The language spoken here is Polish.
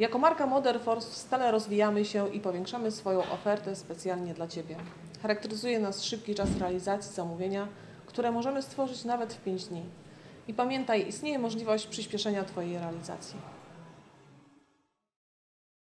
Jako marka Moderforce stale rozwijamy się i powiększamy swoją ofertę specjalnie dla Ciebie. Charakteryzuje nas szybki czas realizacji zamówienia, które możemy stworzyć nawet w 5 dni. I pamiętaj, istnieje możliwość przyspieszenia Twojej realizacji.